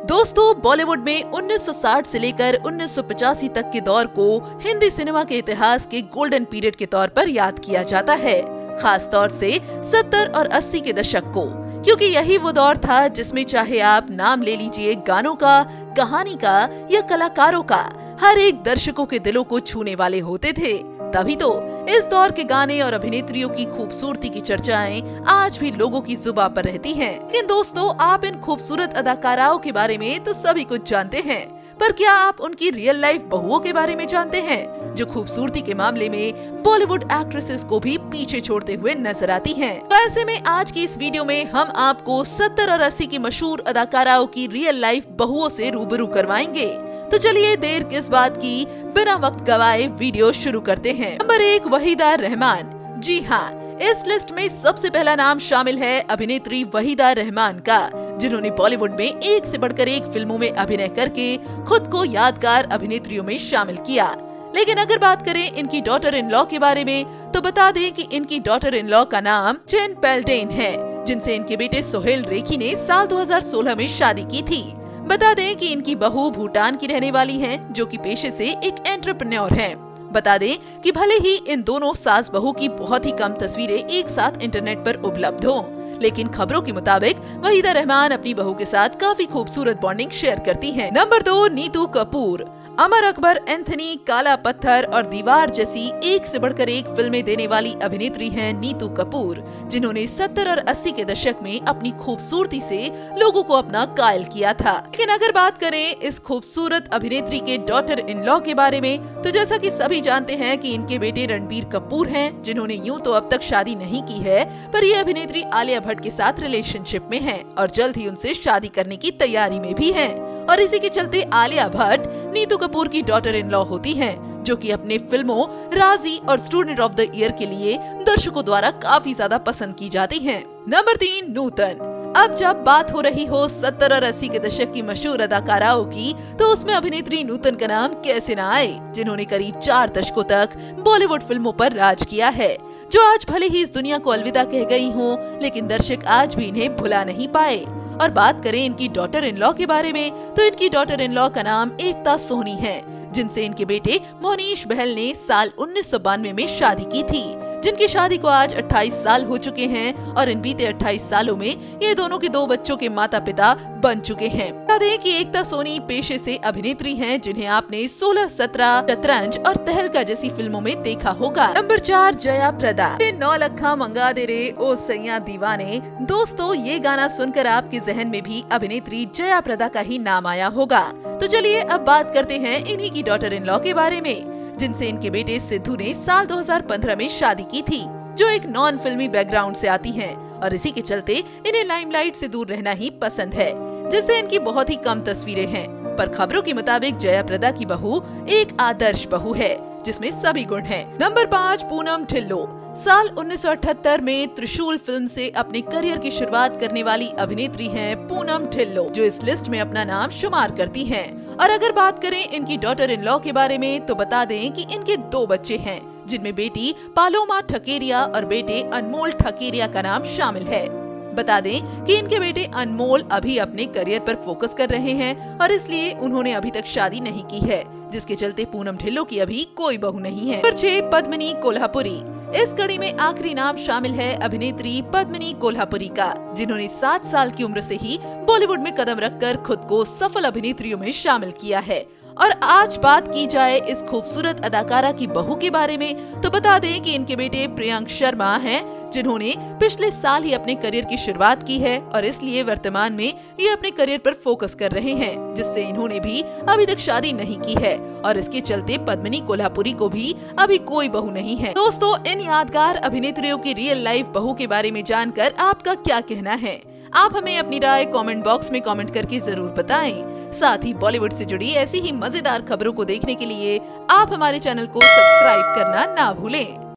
दोस्तों, बॉलीवुड में 1960 से लेकर 1985 तक के दौर को हिंदी सिनेमा के इतिहास के गोल्डन पीरियड के तौर पर याद किया जाता है, खास तौर से 70 और 80 के दशक को, क्योंकि यही वो दौर था जिसमें चाहे आप नाम ले लीजिए गानों का, कहानी का या कलाकारों का, हर एक दर्शकों के दिलों को छूने वाले होते थे। तभी तो इस दौर के गाने और अभिनेत्रियों की खूबसूरती की चर्चाएं आज भी लोगों की जुबां पर रहती हैं। लेकिन दोस्तों, आप इन खूबसूरत अदाकाराओं के बारे में तो सभी कुछ जानते हैं, पर क्या आप उनकी रियल लाइफ बहुओं के बारे में जानते हैं, जो खूबसूरती के मामले में बॉलीवुड एक्ट्रेसेस को भी पीछे छोड़ते हुए नजर आती हैं? तो ऐसे में आज की इस वीडियो में हम आपको 70 और 80 की मशहूर अदाकाराओं की रियल लाइफ बहुओं से रूबरू करवाएंगे। तो चलिए देर किस बात की, बिना वक्त गवाए वीडियो शुरू करते हैं। नंबर 1, वहीदा रहमान। जी हाँ, इस लिस्ट में सबसे पहला नाम शामिल है अभिनेत्री वहीदा रहमान का, जिन्होंने बॉलीवुड में एक से बढ़कर एक फिल्मों में अभिनय करके खुद को यादगार अभिनेत्रियों में शामिल किया। लेकिन अगर बात करें इनकी डॉटर इन लॉ के बारे में, तो बता दें कि इनकी डॉटर इन लॉ का नाम चेन पेल्टेन है, जिनसे इनके बेटे सोहेल रेखी ने साल 2016 में शादी की थी। बता दें कि इनकी बहू भूटान की रहने वाली हैं, जो कि पेशे से एक एंटरप्रेन्योर हैं। बता दें कि भले ही इन दोनों सास बहू की बहुत ही कम तस्वीरें एक साथ इंटरनेट पर उपलब्ध हों, लेकिन खबरों के मुताबिक वहीदा रहमान अपनी बहू के साथ काफी खूबसूरत बॉन्डिंग शेयर करती हैं। नंबर 2, नीतू कपूर। अमर अकबर, एंथनी, काला पत्थर और दीवार जैसी एक से बढ़कर एक फिल्में देने वाली अभिनेत्री हैं नीतू कपूर, जिन्होंने 70 और 80 के दशक में अपनी खूबसूरती से लोगों को अपना कायल किया था। लेकिन अगर बात करें इस खूबसूरत अभिनेत्री के डॉटर इन लॉ के बारे में, तो जैसा कि सभी जानते हैं कि इनके बेटे रणबीर कपूर हैं, जिन्होंने यूं तो अब तक शादी नहीं की है, पर ये अभिनेत्री आलिया भट्ट के साथ रिलेशनशिप में है और जल्द ही उनसे शादी करने की तैयारी में भी है। और इसी के चलते आलिया भट्ट नीतू कपूर की डॉटर इन लॉ होती हैं, जो कि अपने फिल्मों राजी और स्टूडेंट ऑफ द ईयर के लिए दर्शकों द्वारा काफी ज्यादा पसंद की जाती हैं। नंबर 3, नूतन। अब जब बात हो रही हो 70 और 80 के दशक की मशहूर अदाकाराओं की, तो उसमें अभिनेत्री नूतन का नाम कैसे न आए, जिन्होंने करीब 4 दशकों तक बॉलीवुड फिल्मों पर राज किया है, जो आज भले ही इस दुनिया को अलविदा कह गई हों, लेकिन दर्शक आज भी इन्हें भुला नहीं पाए। और बात करें इनकी डॉटर इन लॉ के बारे में, तो इनकी डॉटर इन लॉ का नाम एकता सोनी है, जिनसे इनके बेटे मोनीश बहल ने साल 1992 में शादी की थी, जिनकी शादी को आज 28 साल हो चुके हैं और इन बीते 28 सालों में ये दोनों के 2 बच्चों के माता पिता बन चुके हैं। बता दें कि एकता सोनी पेशे से अभिनेत्री हैं, जिन्हें आपने 16, 17, शतरंज और तहलका जैसी फिल्मों में देखा होगा। नंबर 4, जया प्रदा। 9 लखा मंगा दे रे ओ सैया दीवाने। दोस्तों, ये गाना सुनकर आपके जहन में भी अभिनेत्री जया प्रदा का ही नाम आया होगा। तो चलिए अब बात करते हैं इन्हीं की डॉटर इन लॉ के बारे में, जिनसे इनके बेटे सिद्धू ने साल 2015 में शादी की थी, जो एक नॉन फिल्मी बैकग्राउंड से आती हैं और इसी के चलते इन्हें लाइमलाइट से दूर रहना ही पसंद है, जिससे इनकी बहुत ही कम तस्वीरें हैं। पर खबरों के मुताबिक जया प्रदा की बहू एक आदर्श बहू है, जिसमें सभी गुण हैं। नंबर 5, पूनम ढिल्लो। साल 1978 में त्रिशूल फिल्म से अपने करियर की शुरुआत करने वाली अभिनेत्री हैं पूनम ढिल्लो, जो इस लिस्ट में अपना नाम शुमार करती हैं। और अगर बात करें इनकी डॉटर इन लॉ के बारे में, तो बता दें कि इनके 2 बच्चे हैं, जिनमें बेटी पालोमा ठकेरिया और बेटे अनमोल ठकेरिया का नाम शामिल है। बता दें कि इनके बेटे अनमोल अभी अपने करियर पर फोकस कर रहे हैं और इसलिए उन्होंने अभी तक शादी नहीं की है, जिसके चलते पूनम ढिल्लो की अभी कोई बहू नहीं है। नंबर 6, पद्मिनी कोल्हापुरी। इस कड़ी में आखिरी नाम शामिल है अभिनेत्री पद्मिनी कोल्हापुरी का, जिन्होंने 7 साल की उम्र से ही बॉलीवुड में कदम रखकर खुद को सफल अभिनेत्रियों में शामिल किया है। और आज बात की जाए इस खूबसूरत अदाकारा की बहू के बारे में, तो बता दें कि इनके बेटे प्रियंक शर्मा हैं, जिन्होंने पिछले साल ही अपने करियर की शुरुआत की है और इसलिए वर्तमान में ये अपने करियर पर फोकस कर रहे हैं, जिससे इन्होंने भी अभी तक शादी नहीं की है और इसके चलते पद्मिनी कोल्हापुरी को भी अभी कोई बहू नहीं है। दोस्तों, इन यादगार अभिनेत्रियों की रियल लाइफ बहू के बारे में जानकर आपका क्या कहना है? आप हमें अपनी राय कमेंट बॉक्स में कमेंट करके जरूर बताएं। साथ ही बॉलीवुड से जुड़ी ऐसी ही मजेदार खबरों को देखने के लिए आप हमारे चैनल को सब्सक्राइब करना ना भूलें।